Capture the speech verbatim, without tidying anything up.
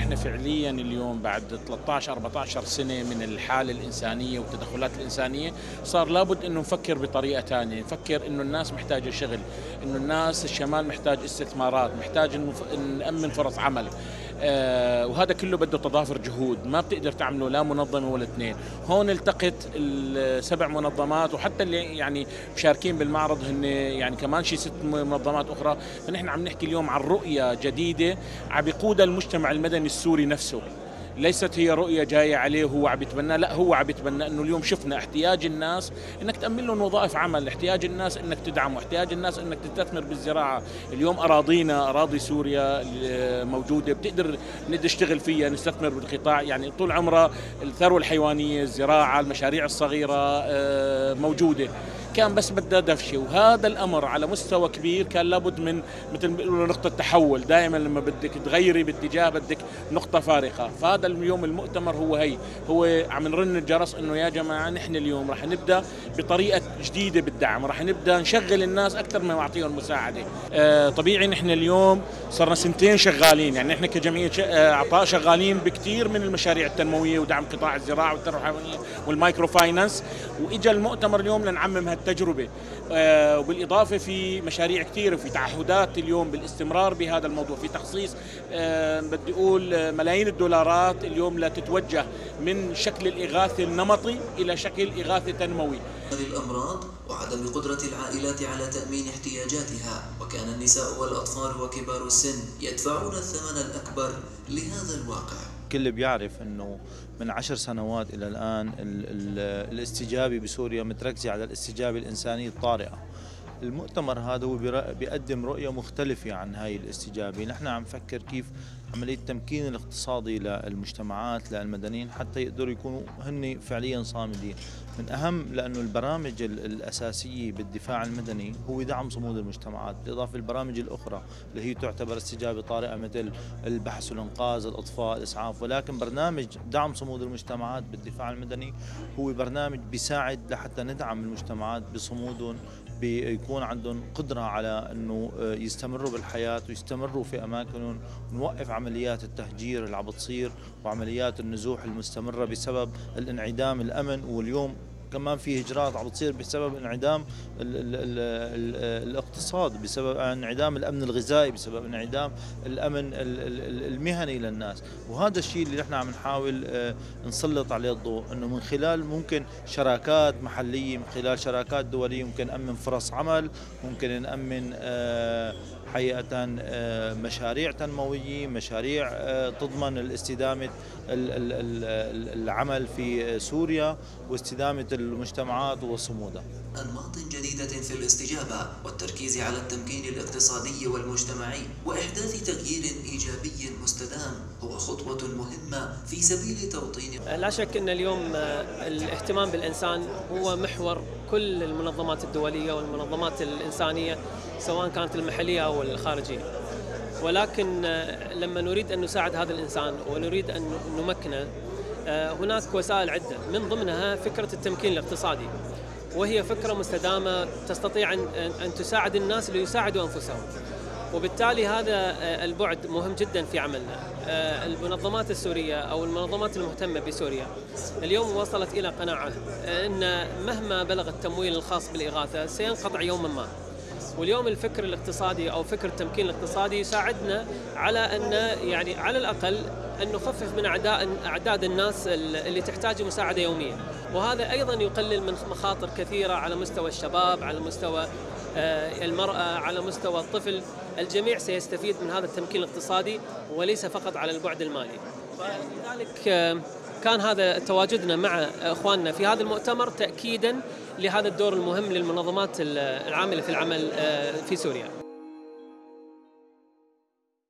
احنا فعليا اليوم بعد ثلاثة عشر أربعة عشر سنة من الحالة الإنسانية والتدخلات الإنسانية صار لابد انه نفكر بطريقة ثانية، نفكر انه الناس محتاجة شغل، انه الناس الشمال محتاج استثمارات، محتاج نأمن فرص عمل. آه وهذا كله بده تضافر جهود، ما بتقدر تعمله لا منظمة ولا اثنين. هون التقت السبع منظمات وحتى اللي يعني مشاركين بالمعرض هن يعني كمان شي ست منظمات أخرى، فنحن عم نحكي اليوم عن رؤية جديدة عم بيقودها المجتمع المدني السوري نفسه. ليست هي رؤية جاية عليه هو عم يتبنى، لا هو عم يتبنى انه اليوم شفنا احتياج الناس انك تأمن لهم وظائف عمل، احتياج الناس انك تدعمه، احتياج الناس انك تستثمر بالزراعة. اليوم اراضينا اراضي سوريا موجودة بتقدر نشتغل فيها، نستثمر بالقطاع، يعني طول عمرها الثروة الحيوانية، الزراعة، المشاريع الصغيرة موجودة، كان بس بدها دفشه. وهذا الامر على مستوى كبير كان لابد من مثل ما بيقولوا نقطه تحول، دائما لما بدك تغيري باتجاه بدك نقطه فارقه. فهذا اليوم المؤتمر هو هي هو عم نرن الجرس انه يا جماعه نحن اليوم راح نبدا بطريقه جديده بالدعم، راح نبدا نشغل الناس اكثر ما نعطيهم مساعده. آه طبيعي نحن اليوم صرنا سنتين شغالين، يعني نحن كجمعيه اعطاء شغالين بكثير من المشاريع التنمويه ودعم قطاع الزراعه والثروه الحيوانيه والمايكرو فاينانس، واجا المؤتمر اليوم لنعمم هالتجربه. آه وبالاضافه في مشاريع كثيره وفي تعهدات اليوم بالاستمرار بهذا الموضوع، في تخصيص آه بدي اقول ملايين الدولارات اليوم لا تتوجه من شكل الاغاثه النمطي الى شكل اغاثه تنموي. الامراض وعدم قدره العائلات على تامين احتياجاتها، وكان النساء والاطفال وكبار السن يدفعون الثمن الاكبر لهذا الواقع. الكل بيعرف انه من عشر سنوات الى الان ال ال الاستجابه بسوريا متركزه على الاستجابه الانسانيه الطارئه. المؤتمر هذا هو بيقدم رؤيه مختلفه عن هاي الاستجابه، نحن عم نفكر كيف عمليه التمكين الاقتصادي للمجتمعات للمدنيين حتى يقدروا يكونوا هن فعليا صامدين. من اهم لانه البرامج الاساسيه بالدفاع المدني هو دعم صمود المجتمعات، بالاضافه للبرامج الاخرى اللي هي تعتبر استجابه طارئه مثل البحث والانقاذ، الاطفاء، الاسعاف، ولكن برنامج دعم صمود المجتمعات بالدفاع المدني هو برنامج بيساعد لحتى ندعم المجتمعات بصمودهم، بيكون عندهم قدرة على أنه يستمروا بالحياة ويستمروا في أماكنهم، ونوقف عمليات التهجير اللي عم بتصير وعمليات النزوح المستمرة بسبب الانعدام الأمن. واليوم كمان في هجرات عم بتصير بسبب انعدام ال ال ال ال الاقتصاد، بسبب انعدام الامن الغذائي، بسبب انعدام الامن المهني للناس. وهذا الشيء اللي نحن عم نحاول نسلط عليه الضوء، انه من خلال ممكن شراكات محليه، من خلال شراكات دوليه ممكن نامن فرص عمل، ممكن نامن حقيقة مشاريع تنموية، مشاريع تضمن الاستدامة العمل في سوريا واستدامة المجتمعات وصمودها. أنماط جديدة في الاستجابة والتركيز على التمكين الاقتصادي والمجتمعي وإحداث تغيير إيجابي مستدام هو خطوة مهمة في سبيل توطين. لا شك أن اليوم الاهتمام بالإنسان هو محور كل المنظمات الدولية والمنظمات الإنسانية سواء كانت المحلية أو الخارجية، ولكن لما نريد أن نساعد هذا الإنسان ونريد أن نمكنه هناك وسائل عدة، من ضمنها فكرة التمكين الاقتصادي، وهي فكرة مستدامة تستطيع أن تساعد الناس ليساعدوا أنفسهم، وبالتالي هذا البعد مهم جدا في عملنا. المنظمات السورية أو المنظمات المهتمة بسوريا اليوم وصلت إلى قناعة أن مهما بلغ التمويل الخاص بالإغاثة سينقطع يوما ما، واليوم الفكر الاقتصادي أو فكر التمكين الاقتصادي يساعدنا على أن يعني على الأقل أن نخفف من أعداد الناس اللي تحتاج مساعدة يوميا، وهذا أيضا يقلل من مخاطر كثيرة على مستوى الشباب، على مستوى المرأة، على مستوى الطفل. الجميع سيستفيد من هذا التمكين الاقتصادي وليس فقط على البعد المالي. فلذلك كان هذا تواجدنا مع إخواننا في هذا المؤتمر تأكيدا لهذا الدور المهم للمنظمات العاملة في العمل في سوريا.